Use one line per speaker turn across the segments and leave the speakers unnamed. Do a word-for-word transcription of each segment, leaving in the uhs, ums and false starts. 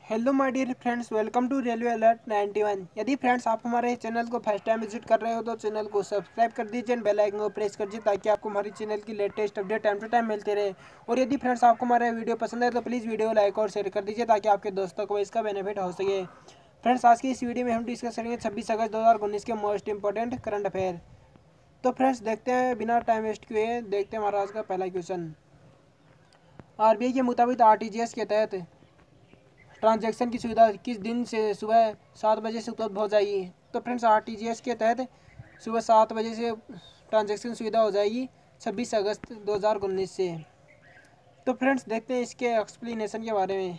Hello my dear friends, welcome to railway alert ninety one. यदि friends आप हमारे channel को फर्स्ट टाइम विजिट कर रहे हो तो चैनल को सब्सक्राइब कर दीजिए, बेल आइकन को प्रेस कर दीजिए ताकि आपको हमारी चैनल की latest update time to time मिलते रहे। और यदि फ्रेंड्स आपको हमारा वीडियो पसंद है तो प्लीज़ वीडियो लाइक और शेयर कर दीजिए ताकि आपके दोस्तों को इसका बेनिफिट हो सके। फ्रेंड्स, आज की इस वीडियो में हम डिस्कस करेंगे छब्बीस अगस्त दो हज़ार उन्नीस के मोस्ट इंपॉर्टेंट करंट अफेयर। तो फ्रेंड्स, देखते हैं बिना टाइम वेस्ट किए, देखते हैं हमारा आज का पहला क्वेश्चन। आरबीआई के मुताबिक आरटीजीएस के तहत ट्रांजैक्शन की सुविधा किस दिन से सुबह सात बजे से उपलब्ध हो जाएगी? तो फ्रेंड्स, आरटीजीएस के तहत सुबह सात बजे से ट्रांजैक्शन सुविधा हो जाएगी छब्बीस अगस्त दो हज़ार उन्नीस से। तो फ्रेंड्स, देखते हैं इसके एक्सप्लेनेशन के बारे में।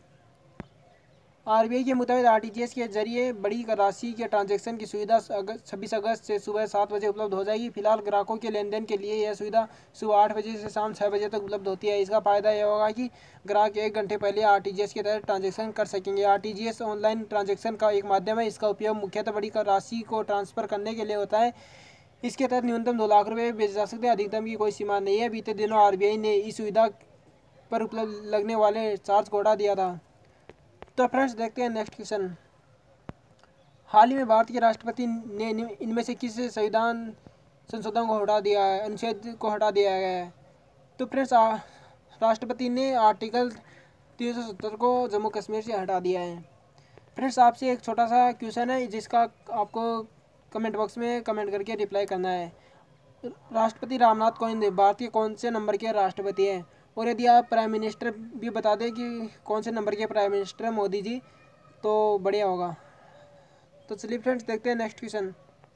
आरबीआई के मुताबिक आरटीजीएस के जरिए बड़ी राशि के ट्रांजैक्शन की सुविधा छब्बीस अगस्त से सुबह सात बजे उपलब्ध हो जाएगी। फिलहाल ग्राहकों के लेन देन के लिए यह सुविधा सुबह आठ बजे से शाम छः बजे तक उपलब्ध होती है। इसका फायदा यह होगा कि ग्राहक एक घंटे पहले आरटीजीएस के तहत ट्रांजैक्शन कर सकेंगे। आरटीजीएस ऑनलाइन ट्रांजैक्शन का एक माध्यम है। इसका उपयोग मुख्यतः बड़ी राशि को ट्रांसफर करने के लिए होता है। इसके तहत न्यूनतम दो लाख रुपये भेजे जा सकते हैं, अधिकतम की कोई सीमा नहीं है। बीते दिनों आरबीआई ने इस सुविधा पर उपलब्ध लगने वाले चार्ज को हटा दिया था। तो फ्रेंड्स, देखते हैं नेक्स्ट क्वेश्चन। हाल ही में भारत के राष्ट्रपति ने इनमें से किस संविधान संशोधन को हटा दिया है, अनुच्छेद को हटा दिया गया है? तो फ्रेंड्स, राष्ट्रपति ने आर्टिकल तीन सौ सत्तर को जम्मू कश्मीर से हटा दिया है। फ्रेंड्स, आपसे एक छोटा सा क्वेश्चन है जिसका आपको कमेंट बॉक्स में कमेंट करके रिप्लाई करना है। राष्ट्रपति रामनाथ कोविंद भारत के कौन से नंबर के राष्ट्रपति हैं? और यदि आप प्राइम मिनिस्टर भी बता दें कि कौन से नंबर के प्राइम मिनिस्टर हैं मोदी जी, तो बढ़िया होगा। तो चलिए फ्रेंड्स, देखते हैं नेक्स्ट क्वेश्चन।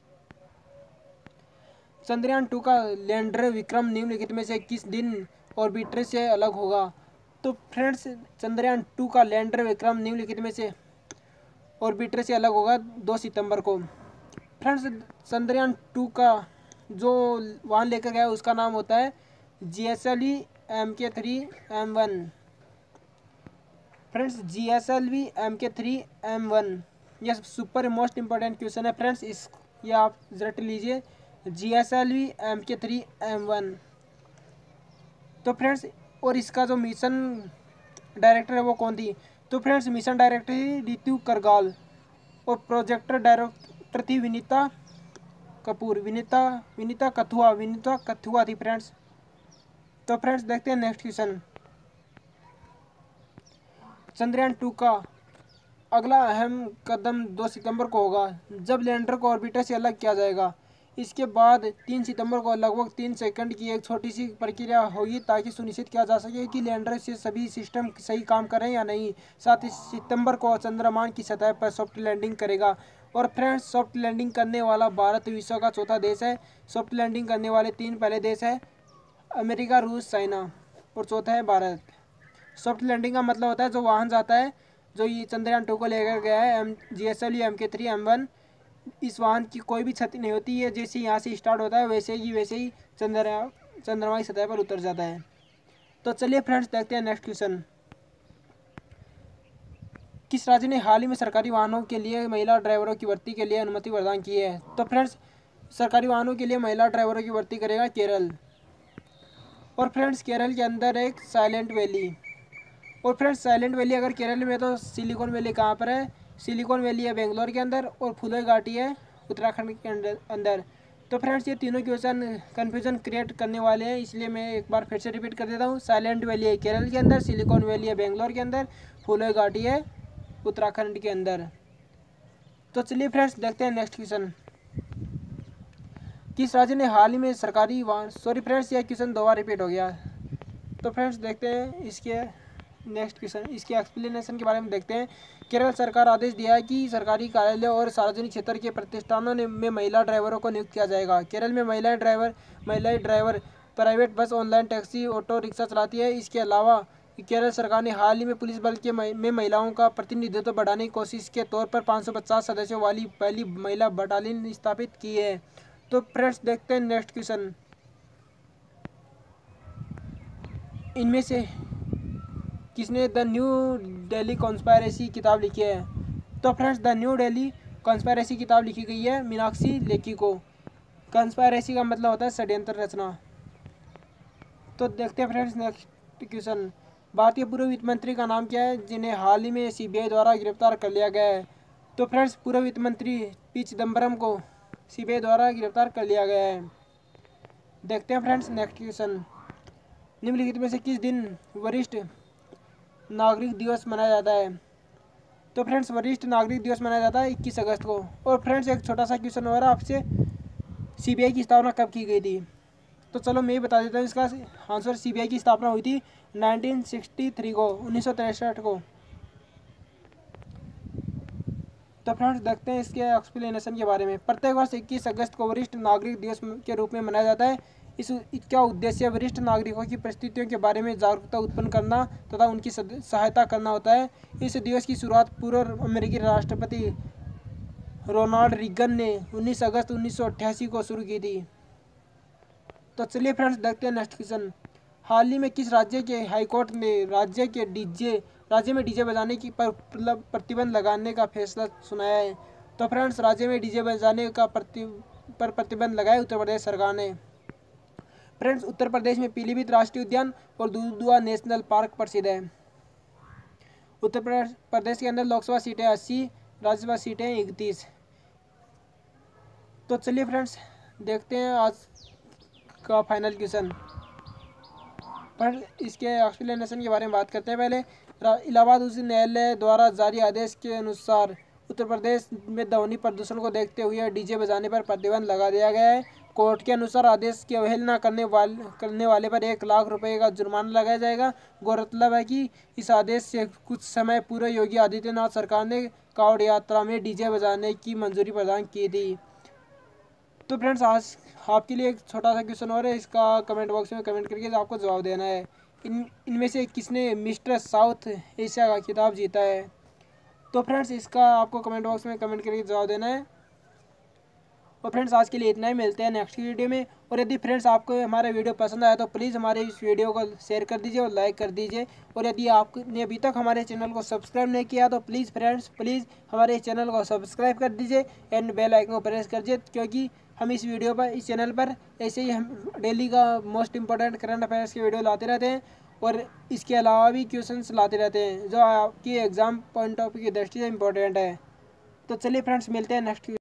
चंद्रयान टू का लैंडर विक्रम निम्नलिखित में से किस दिन ऑर्बिटर से अलग होगा? तो फ्रेंड्स, चंद्रयान टू का लैंडर विक्रम निम्नलिखित में से ऑर्बिटर से अलग होगा दो सितंबर को। फ्रेंड्स, चंद्रयान टू का जो वाहन लेकर गया उसका नाम होता है G S L V M K three M one. Friends, G S L V M K three M one यह सुपर मोस्ट इंपॉर्टेंट क्वेश्चन है। फ्रेंड्स, इस ये आप रट लीजिए, G S L V M K three M one. तो friends, और इसका जो मिशन डायरेक्टर है वो कौन थी? तो फ्रेंड्स, मिशन डायरेक्टर थी रितु करगाल और प्रोजेक्टर डायरेक्टर थी विनीता कपूर विनीता विनीता कथुआ विनीता कथुआ थी फ्रेंड्स। तो फ्रेंड्स, देखते हैं नेक्स्ट क्वेश्चन। चंद्रयान टू का अगला अहम कदम दो सितंबर को होगा जब लैंडर को ऑर्बिटर से अलग किया जाएगा। इसके बाद तीन सितंबर को लगभग तीन सेकंड की एक छोटी सी प्रक्रिया होगी ताकि सुनिश्चित किया जा सके कि लैंडर से सभी सिस्टम सही काम कर रहे हैं या नहीं। साथ ही सितंबर को चंद्रमा की सतह पर सॉफ्ट लैंडिंग करेगा। और फ्रेंड्स, सॉफ्ट लैंडिंग करने वाला भारत विश्व का चौथा देश है। सॉफ्ट लैंडिंग करने वाले तीन पहले देश हैं अमेरिका, रूस, चाइना और चौथा है भारत। सॉफ्ट लैंडिंग का मतलब होता है जो वाहन जाता है, जो ये चंद्रयान टू को लेकर गया है M G S L M K three M one, इस वाहन की कोई भी क्षति नहीं होती है। जैसे यहाँ से स्टार्ट होता है वैसे ही वैसे ही चंद्रमा चंद्रमा की सतह पर उतर जाता है। तो चलिए फ्रेंड्स, देखते हैं नेक्स्ट क्वेश्चन। किस राज्य ने हाल ही में सरकारी वाहनों के लिए महिला ड्राइवरों की भर्ती के लिए अनुमति प्रदान की है? तो फ्रेंड्स, सरकारी वाहनों के लिए महिला ड्राइवरों की भर्ती करेगा केरल। और फ्रेंड्स, केरल के अंदर एक साइलेंट वैली। और फ्रेंड्स, साइलेंट वैली अगर केरल में तो सिलिकॉन वैली कहाँ पर है? सिलिकॉन वैली है बेंगलोर के अंदर और फुलोई घाटी है उत्तराखंड के अंदर। तो फ्रेंड्स, ये तीनों क्वेश्चन कन्फ्यूजन क्रिएट करने वाले हैं, इसलिए मैं एक बार फिर से रिपीट कर देता हूँ। साइलेंट वैली है केरल के अंदर, सिलिकॉन वैली है बेंगलोर के अंदर, फुलोई घाटी है उत्तराखंड के अंदर। तो चलिए फ्रेंड्स, देखते हैं नेक्स्ट क्वेश्चन। किस राज्य ने हाल ही में सरकारी वाहन सॉरी फ्रेंड्स, यह क्वेश्चन दो बार रिपीट हो गया। तो फ्रेंड्स, देखते हैं इसके नेक्स्ट क्वेश्चन, इसके एक्सप्लेनेशन के बारे में देखते हैं। केरल सरकार आदेश दिया है कि सरकारी कार्यालय और सार्वजनिक क्षेत्र के प्रतिष्ठानों में महिला ड्राइवरों को नियुक्त किया जाएगा। केरल में महिला ड्राइवर महिला driver private bus, online taxi, auto rickshaw चलाती है। इसके अलावा केरल सरकार ने हाल ही में पुलिस बल के में महिलाओं का प्रतिनिधित्व बढ़ाने की कोशिश के तौर पर पाँच सौ पचास सदस्यों वाली पहली महिला बटालियन स्थापित की है। तो फ्रेंड्स, देखते हैं नेक्स्ट क्वेश्चन। इनमें से किसने द न्यू दिल्ली कॉन्स्पायरेसी किताब लिखी है? तो friends, the New Delhi conspiracy किताब लिखी गई है मीनाक्षी लेखी को। कॉन्स्पायरेसी का मतलब होता है षड्यंत्र रचना। तो देखते हैं फ्रेंड्स नेक्स्ट क्वेश्चन। भारतीय पूर्व वित्त मंत्री का नाम क्या है जिन्हें हाल ही में सीबीआई द्वारा गिरफ्तार कर लिया गया है? तो फ्रेंड्स पूर्व वित्त मंत्री पी चिदम्बरम को सीबीआई द्वारा गिरफ्तार कर लिया गया है। देखते हैं फ्रेंड्स नेक्स्ट क्वेश्चन। निम्नलिखित में से किस दिन वरिष्ठ नागरिक दिवस मनाया जाता है? तो फ्रेंड्स वरिष्ठ नागरिक दिवस मनाया जाता है इक्कीस अगस्त को। और फ्रेंड्स एक छोटा सा क्वेश्चन हो रहा है आपसे, सीबीआई की स्थापना कब की गई थी? तो चलो मैं ही बता देता हूँ इसका आंसर। सीबीआई की स्थापना हुई थी नाइनटीन सिक्सटी थ्री को, उन्नीस सौ तिरसठ को। तो फ्रेंड्स देखते हैं इसके एक्सप्लेनेशन के बारे में। प्रत्येक वर्ष इक्कीस अगस्त को वरिष्ठ नागरिक दिवस के रूप में मनाया जाता है। इस इसका उद्देश्य वरिष्ठ नागरिकों की परिस्थितियों के बारे में जागरूकता उत्पन्न करना तथा उनकी सहायता करना होता है। इस दिवस की शुरुआत पूर्व अमेरिकी राष्ट्रपति रोनाल्ड रीगन ने उन्नीस अगस्त उन्नीस सौ अट्ठासी को शुरू की थी। तो चलिए फ्रेंड्स देखते हैं नेक्स्ट क्वेश्चन। हाल ही में किस राज्य के हाईकोर्ट ने राज्य के डीजे राज्य में डीजे बजाने की पर प्रतिबंध लगाने का फैसला सुनाया है? तो फ्रेंड्स राज्य में डीजे बजाने का प्रति पर प्रतिबंध लगाया उत्तर प्रदेश सरकार ने। फ्रेंड्स उत्तर प्रदेश में पीलीभीत राष्ट्रीय उद्यान और दुधुआ नेशनल पार्क प्रसिद्ध है। उत्तर प्रदेश के अंदर लोकसभा सीटें अस्सी, राज्यसभा सीटें इकतीस। तो चलिए फ्रेंड्स देखते हैं आज का फाइनल क्वेश्चन। पर इसके एक्सप्लेनेशन के बारे में बात करते हैं। पहले इलाहाबाद उच्च न्यायालय द्वारा जारी आदेश के अनुसार उत्तर प्रदेश में ध्वनि प्रदूषण को देखते हुए डीजे बजाने पर प्रतिबंध लगा दिया गया है। कोर्ट के अनुसार आदेश की अवहेलना करने वाले करने वाले पर एक लाख रुपए का जुर्माना लगाया जाएगा। गौरतलब है कि इस आदेश से कुछ समय पूर्व योगी आदित्यनाथ सरकार ने कांवड़ यात्रा में डीजे बजाने की मंजूरी प्रदान की थी। तो फ्रेंड्स आज आपके लिए एक छोटा सा क्वेश्चन और है, इसका कमेंट बॉक्स में कमेंट करके आपको जवाब देना है। इन इनमें से किसने मिस्टर साउथ एशिया का खिताब जीता है? तो फ्रेंड्स इसका आपको कमेंट बॉक्स में कमेंट करके जवाब देना है। और फ्रेंड्स आज के लिए इतना ही, मिलते हैं नेक्स्ट वीडियो में। और यदि फ्रेंड्स आपको हमारा वीडियो पसंद आया तो प्लीज़ हमारे इस वीडियो को शेयर कर दीजिए और लाइक कर दीजिए। और यदि आपने अभी तक हमारे चैनल को सब्सक्राइब नहीं किया तो प्लीज़ फ्रेंड्स प्लीज़ हमारे चैनल को सब्सक्राइब कर दीजिए एंड बेल आइकन को प्रेस कर दीजिए, क्योंकि हम इस वीडियो पर इस चैनल पर ऐसे ही हम डेली का मोस्ट इंपॉर्टेंट करंट अफेयर्स के वीडियो लाते रहते हैं और इसके अलावा भी क्वेश्चंस लाते रहते हैं जो आपकी एग्ज़ाम पॉइंट ऑफ व्यू की दृष्टि से इम्पोर्टेंट है। तो चलिए फ्रेंड्स मिलते हैं नेक्स्ट